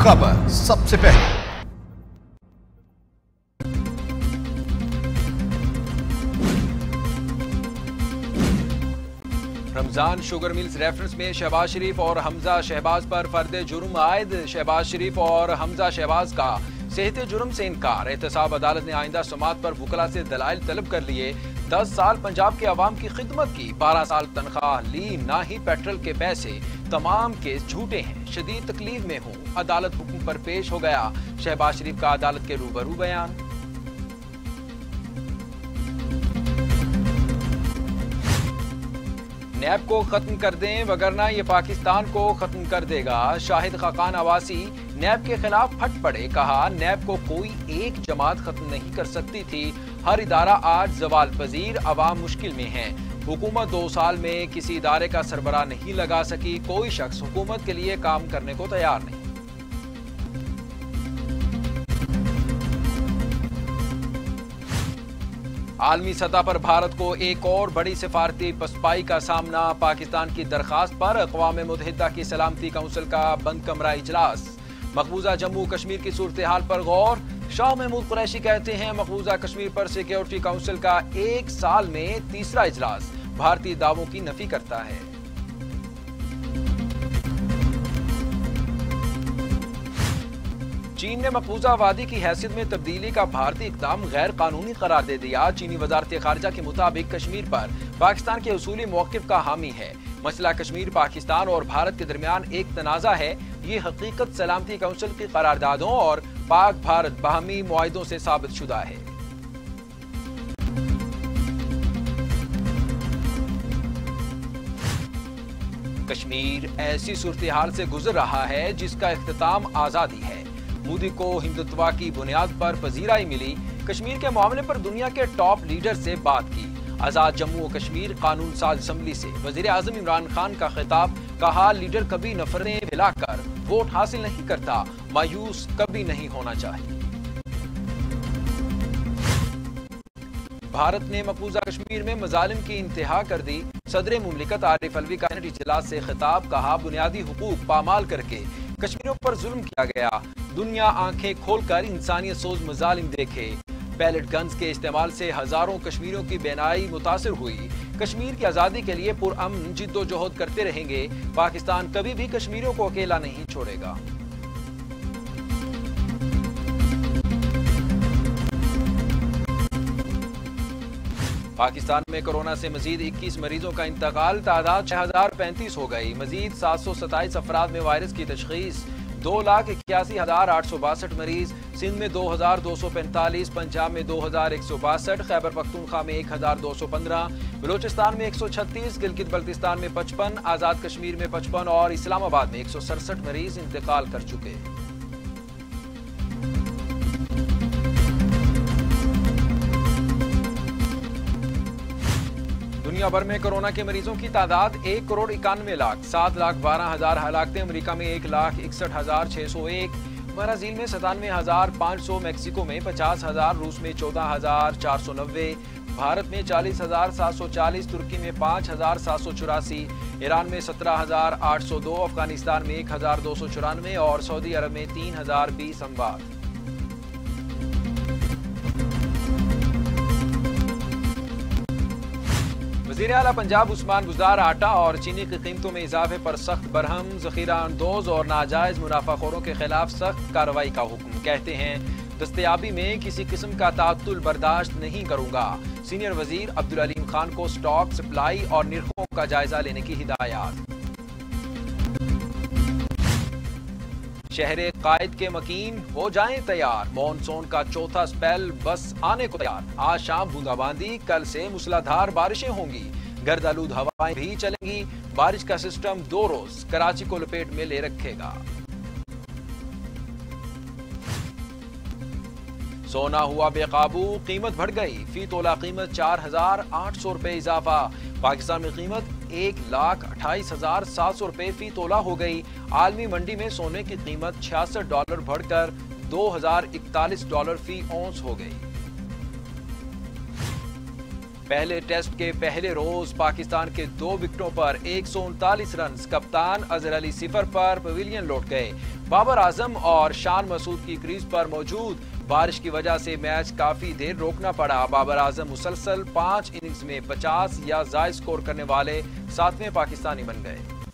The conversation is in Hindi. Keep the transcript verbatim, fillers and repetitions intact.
खबर सबसे पहले। रमजान शुगर मिल्स रेफरेंस में शहबाज शरीफ और हमजा शहबाज पर फर्द जुर्म आयद। शहबाज शरीफ और हमजा शहबाज का सेहत जुर्म से इनकार। एहतसाब अदालत ने आइंदा समात पर वकला से दलाइल तलब कर लिए। दस साल पंजाब के अवाम की खिदमत की, बारह साल तनख्वाह ली, ना ही पेट्रोल के पैसे। तमाम केस झूठे हैं, शदीद तकलीफ में हूँ। अदालत हुक्म पर पेश हो गया। शहबाज शरीफ का अदालत के रूबरू बयान। नैब को खत्म कर दें वगरना ये पाकिस्तान को खत्म कर देगा। शाहिद खाकान अवासी नैब के खिलाफ फट पड़े। कहा, नैब को कोई एक जमात खत्म नहीं कर सकती थी। हर इदारा आज जवाल पजीर, अवाम मुश्किल में है। हुकूमत दो साल में किसी इदारे का सरबराह नहीं लगा सकी। कोई शख्स हुकूमत के लिए काम करने को तैयार नहीं। आलमी सतह पर भारत को एक और बड़ी सिफारती पसपाई का सामना। पाकिस्तान की दरखास्त पर अक़वाम मुत्तहिदा की सलामती काउंसिल का बंद कमरा इजलास। मकबूजा जम्मू कश्मीर की सूरत हाल पर गौर। शाह महमूद कुरैशी कहते हैं, मकबूजा कश्मीर पर सिक्योरिटी काउंसिल का एक साल में तीसरा इजलास भारतीय दावों की नफी करता है। चीन ने मकबूजा वादी की हैसियत में तब्दीली का भारतीय इकदाम गैर कानूनी करार दे दिया। चीनी वजारत खारजा के मुताबिक कश्मीर पर पाकिस्तान के उसूली मौक़िफ़ का हामी है। मसला कश्मीर पाकिस्तान और भारत के दरमियान एक तनाज़ा है। ये हकीकत सलामती काउंसिल की करारदादों और पाक भारत बाहमी मुआहिदों से साबित शुदा है। कश्मीर ऐसी सूरत हाल से गुजर रहा है जिसका इख्तिताम आजादी है। मोदी को हिंदुत्व की बुनियाद पर पजीराई मिली। कश्मीर के मामले पर दुनिया के टॉप लीडर से बात की। आजाद जम्मू और कश्मीर कानून साज असम्बली से वजीर आजम इमरान खान का खिताब। कहा, लीडर कभी नफरतें फैलाकर वोट हासिल नहीं करता, मायूस कभी नहीं होना चाहिए। भारत ने मकबूजा कश्मीर में मजालिम की इंतहा कर दी। सदर मुमलिकत आरिफ अलवी का इजलास से खिताब। कहा, बुनियादी हुकूक पामाल करके कश्मीरियों पर जुल्म किया गया। दुनिया आंखें खोलकर इंसानियत सोच मजालिम देखे। पैलेट गन्स के इस्तेमाल से हजारों कश्मीरियों की बेनाई मुतासिर हुई। कश्मीर की आजादी के लिए पुरअमन जिद्दोजहद करते रहेंगे। पाकिस्तान कभी भी कश्मीरियों को अकेला नहीं छोड़ेगा। पाकिस्तान में कोरोना से मजीद इक्कीस मरीजों का इंतकाल। तादाद छह हजार पैंतीस हो गई। मजीद सात सौ सताईस अफराद में वायरस की तशखीस। दो लाख इक्यासी हजार आठ सौ बासठ मरीज। सिंध में दो हजार दो सौ पैंतालीस, पंजाब में दो हजार एक सौ बासठ, खैबर पख्तूनख्वा में एक हजार दो सौ पंद्रह, बलोचिस्तान में एक सौ छत्तीस, गिलगित बल्तिस्तान में पचपन, आजाद कश्मीर में पचपन और इस्लामाबाद में एक सौ सड़सठ मरीज इंतकाल कर चुके। दुनिया भर में कोरोना के मरीजों की तादाद एक करोड़ इक्यानवे लाख सात लाख बारह हजार हलाकतें। अमरीका में एक लाख इकसठ हजार छह सौ एक, ब्राजील में सतानवे हजार पाँच सौ, मैक्सिको में पचास हजार, रूस में चौदह हजार चार सौ नब्बे, भारत में चालीस हजार सात सौ चालीस, तुर्की में पाँच हजार सात सौ चौरासी, ईरान में सत्रह हजार आठ सौ दो, अफगानिस्तान में एक हजार दो सौ चौरानवे और सऊदी अरब में तीन हजार बीस अमवात। वज़ीर आला पंजाब उस्मान बुज़दार आटा और चीनी की कीमतों में इजाफे पर सख्त बरहम। ज़ख़ीरा अंदोज और नाजायज मुनाफाखोरों के खिलाफ सख्त कार्रवाई का हुक्म। कहते हैं, दस्तयाबी में किसी किस्म का तातुल बर्दाश्त नहीं करूंगा। सीनियर वजीर अब्दुल अलीम खान को स्टॉक सप्लाई और निर्खों का जायजा लेने की हिदायत। शहरे कायद के मकीन हो जाएं तैयार। मॉनसून का चौथा स्पेल बस आने को तैयार। आज शाम बूंदाबांदी, कल से मूसलाधार बारिशें होंगी। गर्दालूद हवाएं भी चलेंगी। बारिश का सिस्टम दो रोज कराची को लपेट में ले रखेगा। सोना हुआ बेकाबू, कीमत बढ़ गई। फी तोला कीमत चार हजार आठ सौ रुपए इजाफा। पाकिस्तान में कीमत एक लाख अट्ठाईस हजार सात सौ रुपए फी तोला हो गई। आलमी मंडी में सोने की कीमत छियासठ डॉलर बढ़कर दो हजार इकतालीस डॉलर फी औंस हो गई। पहले टेस्ट के पहले रोज पाकिस्तान के दो विकेटों पर एक सौ उनतालीस रन। कप्तान अजहर अली सिफर पर पवेलियन लौट गए। बाबर आजम और शान मसूद की क्रीज पर मौजूद। बारिश की वजह से मैच काफी देर रोकना पड़ा। बाबर आजम मुसलसल पांच इनिंग्स में पचास या ज्यादा स्कोर करने वाले सातवें पाकिस्तानी बन गए।